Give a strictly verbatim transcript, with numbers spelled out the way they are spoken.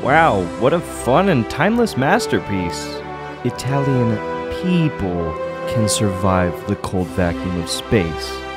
Wow, what a fun and timeless masterpiece. Italian people can survive the cold vacuum of space.